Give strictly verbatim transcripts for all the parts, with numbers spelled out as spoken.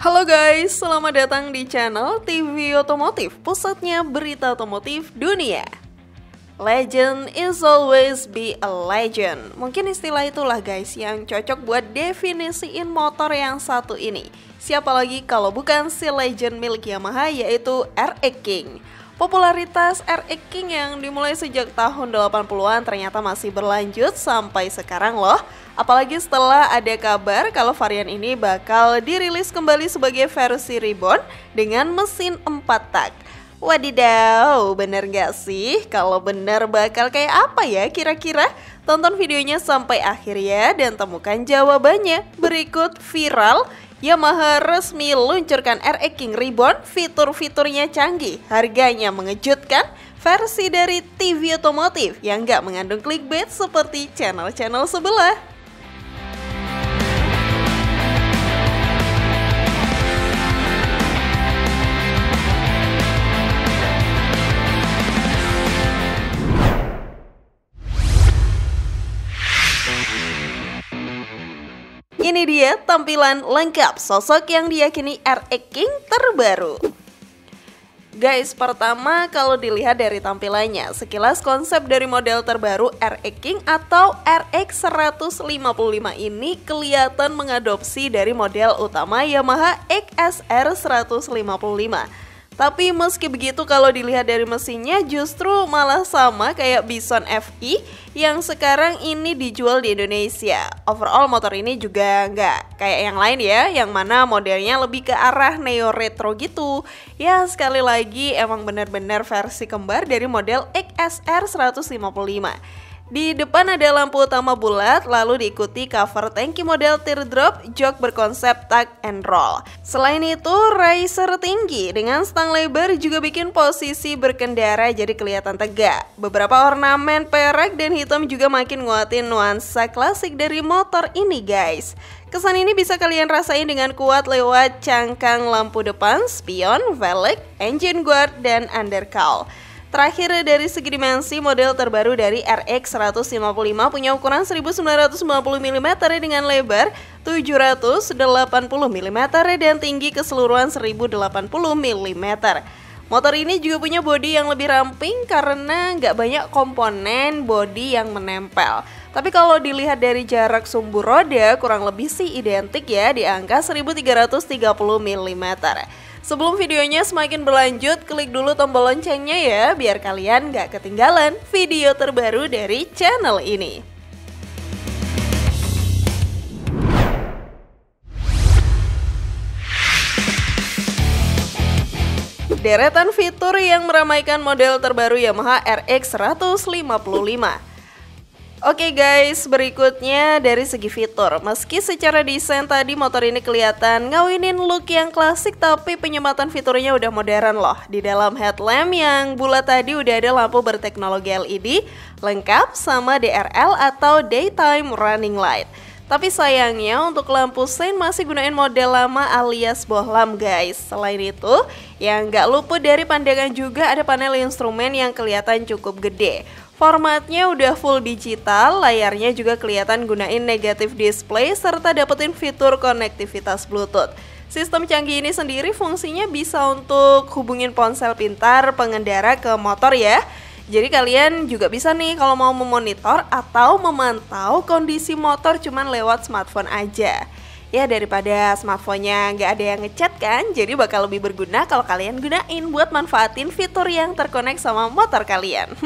Halo guys, selamat datang di channel T V Otomotif, pusatnya berita otomotif dunia. Legend is always be a legend. Mungkin istilah itulah guys yang cocok buat definisiin motor yang satu ini. Siapa lagi kalau bukan si legend milik Yamaha, yaitu R X King. Popularitas R X King yang dimulai sejak tahun delapan puluhan ternyata masih berlanjut sampai sekarang loh. Apalagi setelah ada kabar kalau varian ini bakal dirilis kembali sebagai versi reborn dengan mesin empat tak. Wadidaw, bener gak sih? Kalau bener bakal kayak apa ya kira-kira? Tonton videonya sampai akhir ya dan temukan jawabannya. Berikut viral, Yamaha resmi luncurkan R X King Reborn, fitur-fiturnya canggih, harganya mengejutkan, versi dari T V Otomotif yang gak mengandung clickbait seperti channel-channel sebelah. Ini dia tampilan lengkap sosok yang diyakini R X King terbaru. Guys, pertama kalau dilihat dari tampilannya, sekilas konsep dari model terbaru R X King atau R X seratus lima puluh lima ini kelihatan mengadopsi dari model utama Yamaha X S R seratus lima puluh lima. Tapi meski begitu kalau dilihat dari mesinnya justru malah sama kayak Bison F I yang sekarang ini dijual di Indonesia. Overall motor ini juga nggak kayak yang lain ya, yang mana modelnya lebih ke arah neo retro gitu. Ya sekali lagi emang benar-benar versi kembar dari model X S R seratus lima puluh lima. Di depan ada lampu utama bulat, lalu diikuti cover tangki model teardrop, jok berkonsep tuck and roll. Selain itu, riser tinggi dengan stang lebar juga bikin posisi berkendara jadi kelihatan tegak. Beberapa ornamen perak dan hitam juga makin nguatin nuansa klasik dari motor ini guys. Kesan ini bisa kalian rasain dengan kuat lewat cangkang lampu depan, spion, velg, engine guard, dan undercowl. Terakhir dari segi dimensi, model terbaru dari R X seratus lima puluh lima punya ukuran seribu sembilan ratus sembilan puluh milimeter dengan lebar tujuh ratus delapan puluh milimeter dan tinggi keseluruhan seribu delapan puluh milimeter. Motor ini juga punya bodi yang lebih ramping karena nggak banyak komponen bodi yang menempel. Tapi kalau dilihat dari jarak sumbu roda kurang lebih sih identik ya di angka seribu tiga ratus tiga puluh milimeter. Sebelum videonya semakin berlanjut, klik dulu tombol loncengnya ya, biar kalian gak ketinggalan video terbaru dari channel ini. Deretan fitur yang meramaikan model terbaru Yamaha R X seratus lima puluh lima. Oke guys, berikutnya dari segi fitur. Meski secara desain tadi motor ini kelihatan ngawinin look yang klasik, tapi penyematan fiturnya udah modern loh. Di dalam headlamp yang bulat tadi udah ada lampu berteknologi L E D lengkap sama D R L atau Daytime Running Light. Tapi sayangnya untuk lampu sein masih gunain model lama alias bohlam guys. Selain itu, yang gak luput dari pandangan juga ada panel instrumen yang kelihatan cukup gede. Formatnya udah full digital, layarnya juga kelihatan gunain negatif display serta dapetin fitur konektivitas Bluetooth. Sistem canggih ini sendiri fungsinya bisa untuk hubungin ponsel pintar pengendara ke motor ya. Jadi kalian juga bisa nih kalau mau memonitor atau memantau kondisi motor cuman lewat smartphone aja. Ya daripada smartphone-nya nggak ada yang ngechat kan, jadi bakal lebih berguna kalau kalian gunain buat manfaatin fitur yang terkonek sama motor kalian.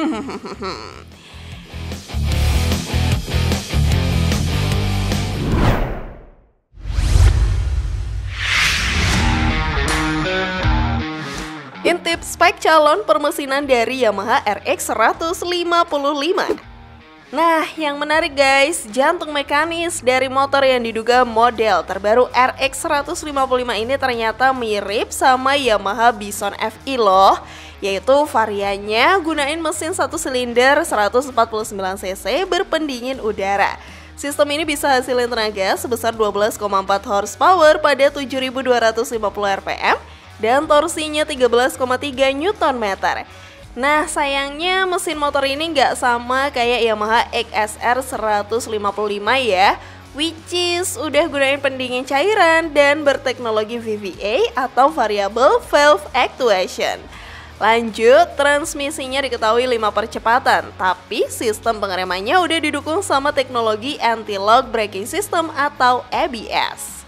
Intip spek calon permesinan dari Yamaha R X seratus lima puluh lima. Nah, yang menarik guys, jantung mekanis dari motor yang diduga model terbaru R X seratus lima puluh lima ini ternyata mirip sama Yamaha Bison F I loh. Yaitu variannya gunain mesin satu silinder seratus empat puluh sembilan cc berpendingin udara. Sistem ini bisa hasilin tenaga sebesar dua belas koma empat horsepower pada tujuh ribu dua ratus lima puluh R P M dan torsinya tiga belas koma tiga newton meter. Nah sayangnya mesin motor ini nggak sama kayak Yamaha X S R seratus lima puluh lima ya. which is udah gunain pendingin cairan dan berteknologi V V A atau Variable Valve Actuation. Lanjut, transmisinya diketahui lima percepatan, tapi sistem pengeremannya udah didukung sama teknologi Anti-Lock Braking System atau A B S.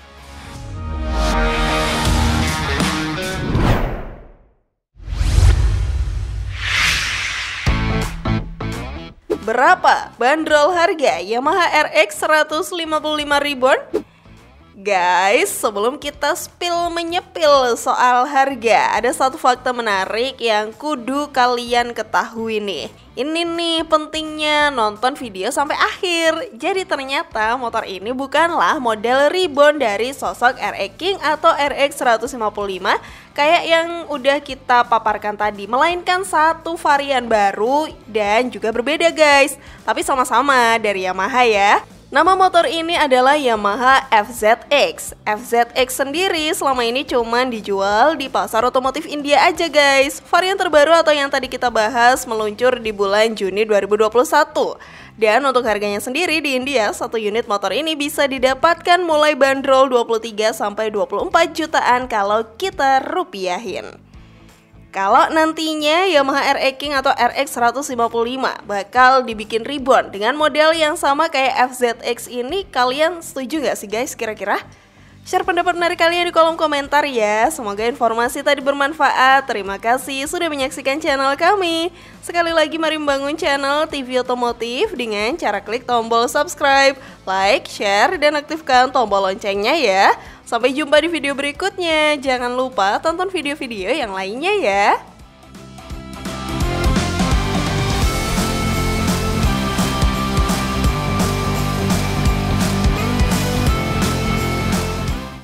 Berapa bandrol harga Yamaha R X seratus lima puluh lima Reborn? Guys, sebelum kita spill menyepil soal harga, ada satu fakta menarik yang kudu kalian ketahui nih. Ini nih pentingnya nonton video sampai akhir. Jadi ternyata motor ini bukanlah model reborn dari sosok R X King atau R X seratus lima puluh lima kayak yang udah kita paparkan tadi, melainkan satu varian baru dan juga berbeda guys, tapi sama-sama dari Yamaha ya. Nama motor ini adalah Yamaha F Z X. F Z X sendiri selama ini cuman dijual di pasar otomotif India aja guys. Varian terbaru atau yang tadi kita bahas meluncur di bulan Juni dua ribu dua puluh satu. Dan untuk harganya sendiri di India, satu unit motor ini bisa didapatkan mulai bandrol dua puluh tiga sampai dua puluh empat jutaan kalau kita rupiahin. Kalau nantinya Yamaha R X King atau R X seratus lima puluh lima bakal dibikin reborn dengan model yang sama kayak F Z X ini, kalian setuju nggak sih guys kira-kira? Share pendapat menarik kalian di kolom komentar ya. Semoga informasi tadi bermanfaat. Terima kasih sudah menyaksikan channel kami. Sekali lagi mari membangun channel T V Otomotif dengan cara klik tombol subscribe, like, share, dan aktifkan tombol loncengnya ya. Sampai jumpa di video berikutnya. Jangan lupa tonton video-video yang lainnya ya.